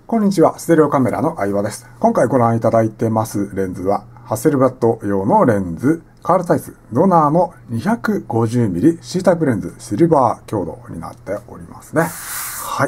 こんにちは、ステレオカメラの相葉です。今回ご覧いただいてますレンズは、ハッセルブラッド用のレンズ、カールサイズ、ドナーの 250mm C タイプレンズ、シルバー強度になっておりますね。はい。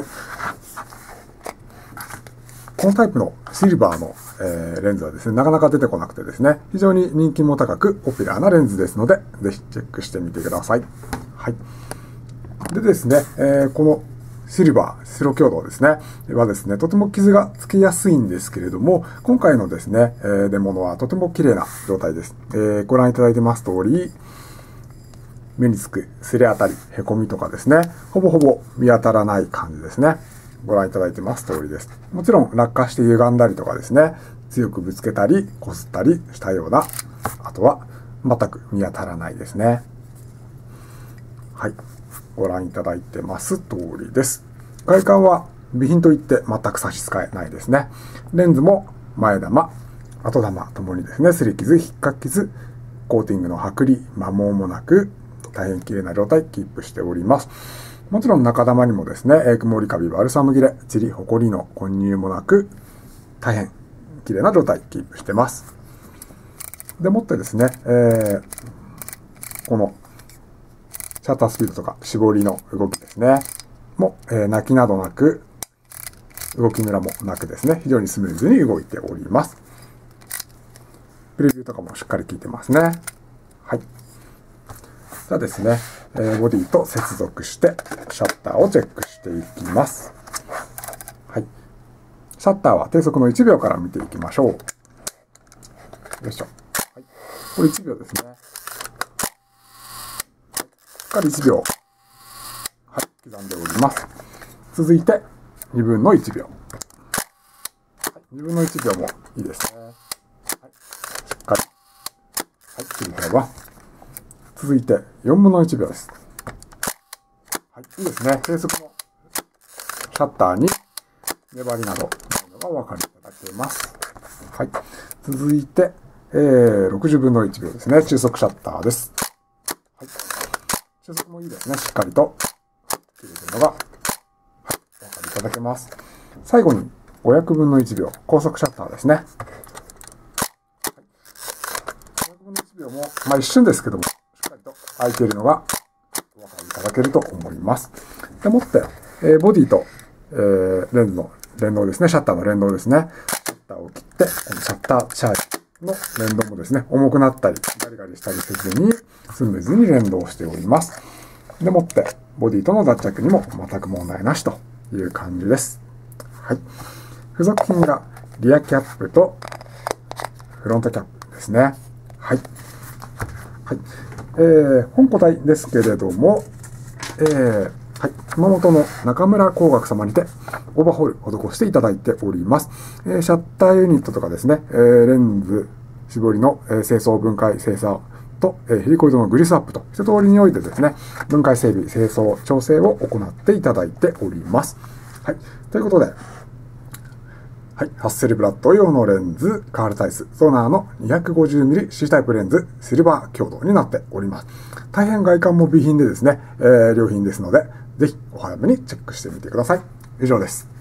このタイプのシルバーの、レンズはですね、なかなか出てこなくてですね、非常に人気も高くポピュラーなレンズですので、ぜひチェックしてみてください。はい。でですね、このシルバー、白強度ですね、はですね、とても傷がつきやすいんですけれども、今回のですね、出物はとても綺麗な状態です。ご覧いただいてます通り、目につく擦れ当たり、へこみとかですね、ほぼほぼ見当たらない感じですね。ご覧いただいてます通りです。もちろん落下して歪んだりとかですね、強くぶつけたり、擦ったりしたような跡は全く見当たらないですね。はい。ご覧いただいてます通りです。外観は備品といって全く差し支えないですね。レンズも前玉、後玉ともにですね、擦り傷、引っかき傷、コーティングの剥離、摩耗もなく、大変綺麗な状態キープしております。もちろん中玉にもですね、曇りカビ、バルサム切れ、チリ、ホコリの混入もなく、大変綺麗な状態キープしてます。でもってですね、このシャッタースピードとか絞りの動きですね。も、泣きなどなく、動きムラもなくですね、非常にスムーズに動いております。プレビューとかもしっかり効いてますね。はい。じゃあですね、ボディと接続して、シャッターをチェックしていきます。はい。シャッターは低速の1秒から見ていきましょう。よいしょ。はい。これ1秒ですね。しっかり1秒。はい。刻んでおります。続いて、2分の1秒。はい。2分の1秒もいいですね。はい。しっかり。はい。切り替えは。続いて、4分の1秒です。はい。いいですね。低速のシャッターに粘りなどないのがお分かりいただけます。はい。続いて、60分の1秒ですね。中速シャッターです。はい。中速もいいですね。しっかりと切れているのが、はい、お分かりいただけます。最後に、500分の1秒、高速シャッターですね。はい、500分の1秒も、一瞬ですけども、しっかりと開いているのがお分かりいただけると思います。でもって、ボディと、レンズの連動ですね。シャッターの連動ですね。シャッターを切って、このシャッターチャージの連動もですね、重くなったり、ガリガリしたりせずに、スムーズに連動しております。でもって、ボディとの脱着にも全く問題なしという感じです。はい。付属品がリアキャップとフロントキャップですね。はい。はい。本個体ですけれども、はい。熊本の中村工学様にてオーバーホール施していただいております。シャッターユニットとかですね、レンズ絞りの清掃分解精査と、ヘリコイドのグリスアップと一通りにおいてですね、分解整備、清掃、調整を行っていただいております。はい。ということで、はい。ハッセルブラッド用のレンズ、カールサイズ、ソナーの 250mm C タイプレンズ、シルバー強度になっております。大変外観も備品でですね、良品ですので、ぜひお早めにチェックしてみてください。以上です。